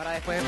Para después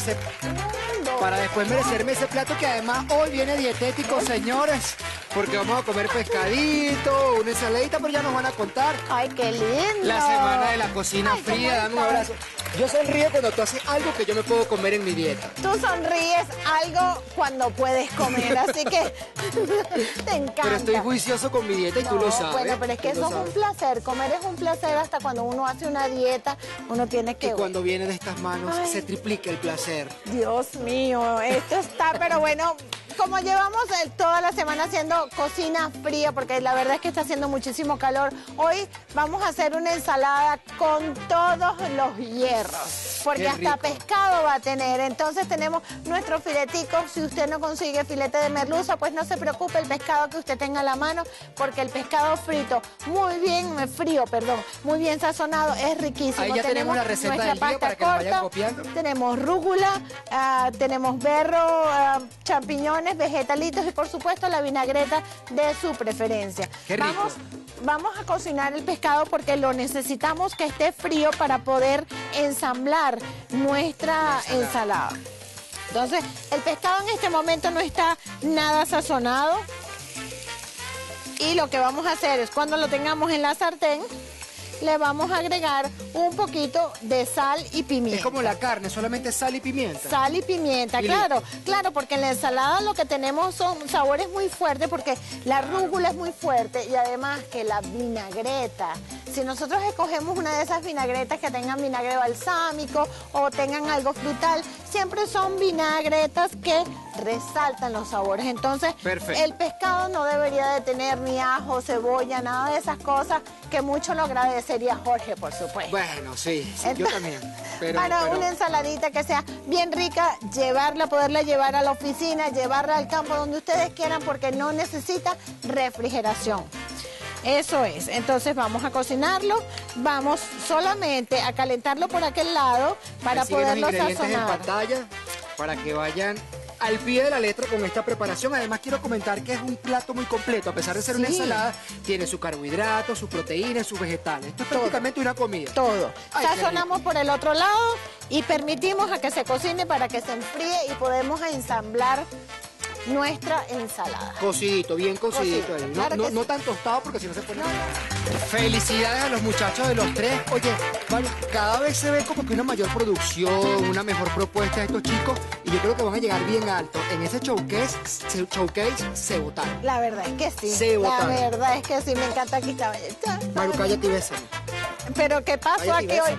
merecerme ese plato que además hoy viene dietético, señores. Porque vamos a comer pescadito, una ensaladita, pero ya nos van a contar. ¡Ay, qué lindo! La semana de la cocina fría, dame un abrazo. Yo sonrío cuando tú haces algo que yo me puedo comer en mi dieta. Tú sonríes algo cuando puedes comer, así que te encanta. Pero estoy juicioso con mi dieta y tú lo sabes. Bueno, pero es que eso es un placer. Comer es un placer hasta cuando uno hace una dieta, uno tiene que... Y cuando viene de estas manos, se triplica el placer. Dios mío, esto está, pero bueno... Como llevamos toda la semana haciendo cocina fría, porque la verdad es que está haciendo muchísimo calor, hoy vamos a hacer una ensalada con todos los hierros, porque hasta pescado va a tener. Entonces tenemos nuestro filetico. Si usted no consigue filete de merluza, pues no se preocupe, el pescado que usted tenga a la mano, porque el pescado frito, muy bien sazonado, es riquísimo. Ahí ya tenemos la receta del día para que nos vayan copiando. Tenemos rúgula, tenemos berro, champiñones, vegetalitos y por supuesto la vinagreta de su preferencia. Qué rico. Vamos a cocinar el pescado porque lo necesitamos que esté frío para poder ensamblar nuestra ensalada. Entonces, el pescado en este momento no está nada sazonado y lo que vamos a hacer es cuando lo tengamos en la sartén, le vamos a agregar un poquito de sal y pimienta. Es como la carne, solamente sal y pimienta. Sal y pimienta, claro, porque en la ensalada lo que tenemos son sabores muy fuertes porque la rúgula es muy fuerte y además que la vinagreta. Si nosotros escogemos una de esas vinagretas que tengan vinagre balsámico o tengan algo frutal, siempre son vinagretas que resaltan los sabores. Entonces, el pescado no debería de tener ni ajo, cebolla, nada de esas cosas que mucho lo agradecería Jorge, por supuesto. Bueno, sí, yo también. Para una ensaladita que sea bien rica, poderla llevar a la oficina, llevarla al campo, donde ustedes quieran, porque no necesita refrigeración. Eso es. Entonces vamos a cocinarlo, vamos solamente a calentarlo por aquel lado para poderlo sazonar. Los ingredientes en pantalla para que vayan al pie de la letra con esta preparación. Además quiero comentar que es un plato muy completo. A pesar de ser una ensalada, tiene su carbohidrato, sus proteínas, sus vegetales. Esto es prácticamente una comida. Todo. Sazonamos por el otro lado y permitimos a que se cocine para que se enfríe y podemos ensamblar nuestra ensalada. Cocidito, bien cocidito ahí. No tan tostado porque si no se pone... Felicidades a los muchachos de los tres. Oye, cada vez se ve como que una mayor producción, una mejor propuesta de estos chicos y yo creo que van a llegar bien alto. En ese showcase se votaron. La verdad es que sí. Se votaron. La verdad es que sí, me encanta aquí. Maru, cállate y bésame. Pero ¿qué pasó aquí hoy?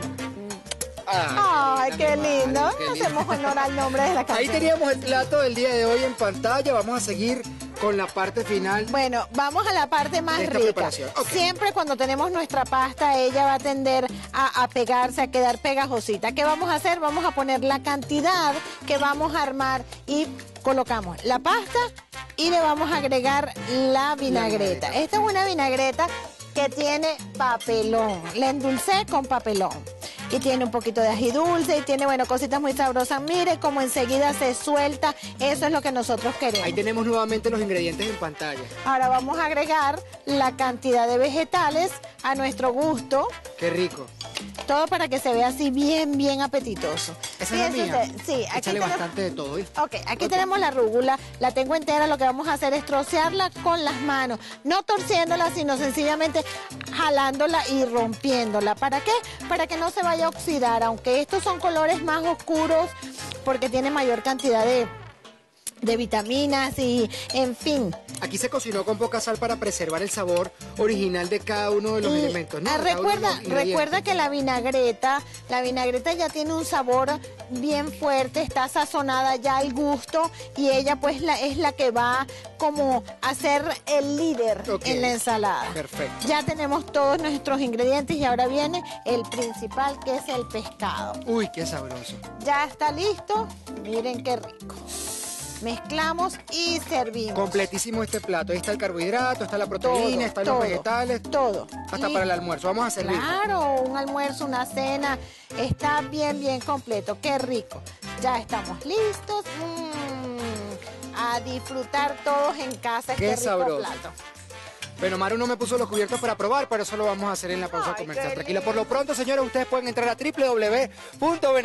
Ay, qué lindo. Hacemos honor al nombre de la canción. Ahí teníamos el plato del día de hoy en pantalla. Vamos a seguir con la parte final. Bueno, vamos a la parte más rica. Siempre cuando tenemos nuestra pasta, ella va a tender a pegarse, a quedar pegajosita. ¿Qué vamos a hacer? Vamos a poner la cantidad que vamos a armar y colocamos la pasta y le vamos a agregar la vinagreta. Esta es una vinagreta que tiene papelón. La endulcé con papelón. Y tiene un poquito de ají dulce y tiene, cositas muy sabrosas. Mire cómo enseguida se suelta. Eso es lo que nosotros queremos. Ahí tenemos nuevamente los ingredientes en pantalla. Ahora vamos a agregar la cantidad de vegetales a nuestro gusto. Qué rico. Todo para que se vea así bien apetitoso. ¿Esa es la mía? Sí. Échale bastante de todo, ¿viste? Ok, aquí tenemos la rúgula. La tengo entera. Lo que vamos a hacer es trocearla con las manos. No torciéndola, sino sencillamente jalándola y rompiéndola. ¿Para qué? Para que no se vaya a oxidar. Aunque estos son colores más oscuros porque tiene mayor cantidad de vitaminas y, en fin. Aquí se cocinó con poca sal para preservar el sabor original de cada uno de los elementos, ¿no? Recuerda que la vinagreta ya tiene un sabor bien fuerte, está sazonada ya al gusto y ella pues es la que va como a ser el líder en la ensalada. Perfecto. Ya tenemos todos nuestros ingredientes y ahora viene el principal, que es el pescado. Uy, qué sabroso. Ya está listo, miren qué rico. Mezclamos y servimos. Completísimo este plato. Ahí está el carbohidrato, está la proteína, están los vegetales. Todo. Hasta para el almuerzo. Vamos a servir. Claro, un almuerzo, una cena. Está bien completo. Qué rico. Ya estamos listos. A disfrutar todos en casa este rico plato. Bueno, Maru no me puso los cubiertos para probar, pero eso lo vamos a hacer en la pausa comercial. Tranquila. Por lo pronto, señores, ustedes pueden entrar a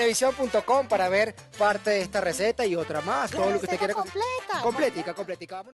www.benevision.com para ver parte de esta receta y otra más. Todo lo que usted quiera. Completa. Completica.